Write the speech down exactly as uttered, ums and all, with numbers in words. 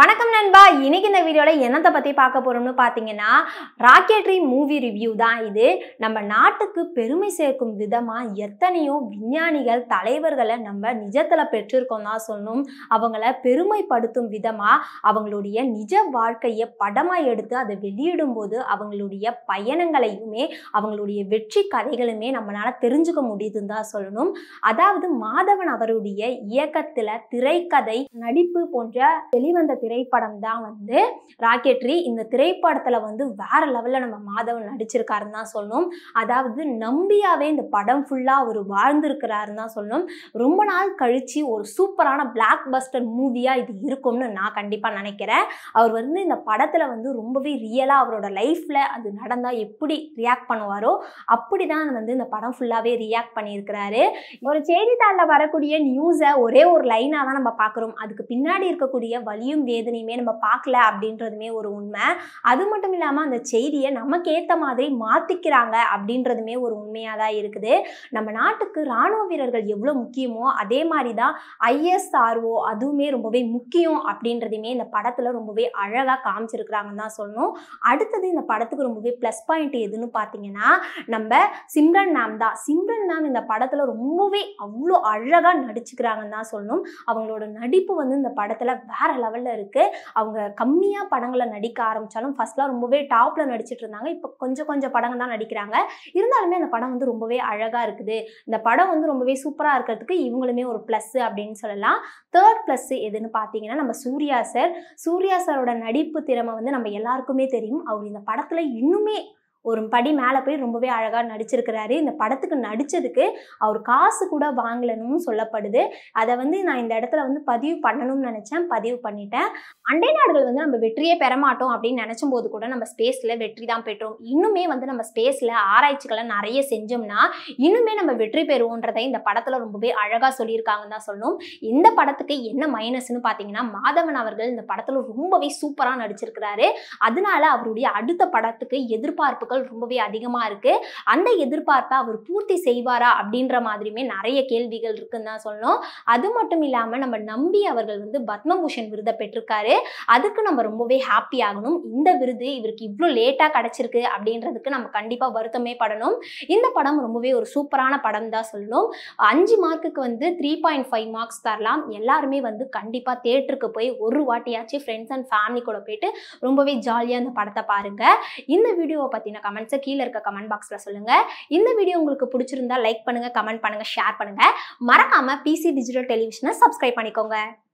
வணக்கம் நண்பா. இன்னைக்கு இந்த வீடியோல என்னத்தை பத்தி பார்க்க போறோம்னு பாத்தீங்கன்னா ராக்கெட்ரி மூவி ரிவ்யூ தான் இது. நம்ம நாட்டுக்கு பெருமை சேர்க்கும் விதமா எத்தனையோ விஞ்ஞானிகள் தலைவர்களை நம்ம நிஜத்துல பெற்றிருக்கோம் தான் சொல்லணும். அவங்கள பெருமைப்படுத்தும் விதமா அவங்களுடைய நிஜ வாழ்க்கையை படமா எடுத்து அதை வெளியிடும் போது அவங்களுடைய பயணங்களையுமே அவங்களுடைய வெற்றி கதைகளுமே நம்மளால தெரிஞ்சுக்க முடியுதுன்னு தான் சொல்லணும். அதாவது மாதவன் அவருடைய இயக்கத்துல திரைக்கதை நடிப்பு போன்ற வெளிவந்த திரைப்படம் தான் வந்து ராக்கெட்ரி. இந்த திரைப்படத்துல வந்து வேற லெவல்ல நம்ம மாதவன் நடிச்சிருக்காருன்னு தான் சொல்லணும். அதாவது நம்பியாவே இந்த படம் ஃபுல்லா அவர் வாழ்ந்திருக்கிறாருன்னு தான் சொல்லணும். ரொம்ப நாள் கழிச்சு ஒரு சூப்பரான பிளாக் பஸ்டர் மூவியா இது இருக்கும்னு நான் கண்டிப்பா நினைக்கிறேன். அவர் வந்து இந்த படத்துல வந்து ரொம்பவே ரியலா அவரோட லைஃப்ல அது நடந்தா எப்படி ரியாக்ட் பண்ணுவாரோ அப்படிதான் வந்து இந்த படம் ஃபுல்லாவே ரியாக்ட் பண்ணியிருக்கிறாரு. ஒரு செய்தித்தாள்ல வரக்கூடிய நியூஸை ஒரே ஒரு லைனா தான் நம்ம பார்க்குறோம். அதுக்கு பின்னாடி இருக்கக்கூடிய வலியும் வேதனையுமே நம்ம பார்க்கல அப்படின்றதுமே ஒரு உண்மை. அது மட்டும் இல்லாமல் அந்த செய்தியை நமக்கு ஏற்ற மாதிரி மாற்றிக்கிறாங்க அப்படின்றதுமே ஒரு உண்மையாக தான் இருக்குது. நம்ம நாட்டுக்கு இராணுவ வீரர்கள் எவ்வளோ முக்கியமோ அதே மாதிரி தான் ஐஎஸ்ஆர்ஓ அதுவுமே ரொம்பவே முக்கியம் அப்படின்றதுமே இந்த படத்தில் ரொம்பவே அழகாக காமிச்சிருக்கிறாங்கன்னு தான் சொல்லணும். அடுத்தது இந்த படத்துக்கு ரொம்பவே ப்ளஸ் பாயிண்ட் எதுன்னு பார்த்தீங்கன்னா நம்ம சிம்ரன் மேம் தான். சிம்ரன் மேம் இந்த படத்தில் ரொம்பவே அவ்வளோ அழகாக நடிச்சுக்கிறாங்கன்னு தான் சொல்லணும். அவங்களோட நடிப்பு வந்து இந்த படத்தில் வேற லெவலில் இருக்கு. அவங்க கம்மியாக படங்களை நடிக்க ஆரம்பிச்சாலும் ஃபர்ஸ்ட்லாம் ரொம்பவே டாப்ல நடிச்சிட்டு இருந்தாங்க. இப்போ கொஞ்சம் கொஞ்சம் படங்கள் தான் நடிக்கிறாங்க. இருந்தாலுமே அந்த படம் வந்து ரொம்பவே அழகா இருக்குது. இந்த படம் வந்து ரொம்பவே சூப்பராக இருக்கிறதுக்கு இவங்களுமே ஒரு ப்ளஸ் அப்படின்னு சொல்லலாம். தேர்ட் ப்ளஸ் எதுன்னு பார்த்தீங்கன்னா நம்ம சூர்யா சார். சூர்யா சாரோட நடிப்பு திறமை வந்து நம்ம எல்லாருக்குமே தெரியும். அவர் இந்த படத்துல இன்னுமே ஒரு படி மேலே போய் ரொம்பவே அழகாக நடிச்சிருக்கிறாரு. இந்த படத்துக்கு நடித்ததுக்கு அவர் காசு கூட வாங்கலன்னு சொல்லப்படுது. அதை வந்து நான் இந்த இடத்துல வந்து பதிவு பண்ணணும்னு நினச்சேன், பதிவு பண்ணிட்டேன். அண்டை நாடுகள் வந்து நம்ம வெற்றியே பெற மாட்டோம் அப்படின்னு நினச்சும் போது கூட நம்ம ஸ்பேஸில் வெற்றி தான் பெற்றோம். இன்னுமே வந்து நம்ம ஸ்பேஸில் ஆராய்ச்சிகளை நிறைய செஞ்சோம்னா இன்னுமே நம்ம வெற்றி பெறுவோன்றதை இந்த படத்தில் ரொம்பவே அழகாக சொல்லியிருக்காங்கன்னு தான் சொல்லணும். இந்த படத்துக்கு என்ன மைனஸ்ன்னு பார்த்தீங்கன்னா மாதவன் அவர்கள் இந்த படத்தில் ரொம்பவே சூப்பராக நடிச்சிருக்கிறாரு. அதனால அவருடைய அடுத்த படத்துக்கு எதிர்பார்ப்பு ரொம்பவே அதிகமா இருக்கு. அந்த எதிர்பார்ப்பை அவர் பூர்த்தி செய்வாரா அப்படின்ற மாதிரியுமே நிறைய கேள்விகள் இருக்குன்னு தான் சொல்லணும். அது மட்டும் இல்லாம நம்ம நம்பி அவர்கள் வந்து பத்மபூஷன் விருதை பெற்றிருக்காரு. அதுக்கு நம்ம ரொம்பவே ஹாப்பி ஆகணும். இந்த விருது இவருக்கு இவ்வளோ லேட்டா கிடைச்சிருக்கு அப்படின்றதுக்கு நம்ம கண்டிப்பா வருத்தமே படணும். இந்த படம் ரொம்பவே ஒரு சூப்பரான படம் தான் சொல்லணும். அஞ்சு மார்க்குக்கு வந்து த்ரீ பாயிண்ட் ஃபைவ் மார்க்ஸ் தரலாம். எல்லாருமே வந்து கண்டிப்பா தியேட்டருக்கு போய் ஒரு வாட்டியாச்சு ஃப்ரெண்ட்ஸ் அண்ட் ஃபேமிலி கூட போயிட்டு ரொம்பவே ஜாலியா இந்த படத்தை பாருங்க. இந்த வீடியோவை பத்தின கமெண்ட்ஸை கீழே இருக்க கமெண்ட் பாக்ஸ்ல சொல்லுங்க. இந்த வீடியோ உங்களுக்கு பிடிச்சிருந்தா லைக் பண்ணுங்க, கமெண்ட் பண்ணுங்க, ஷேர் பண்ணுங்க. மறக்காம பிசி டிஜிட்டல் டெலிவிஷனை சப்ஸ்கிரைப் பண்ணிக்கோங்க.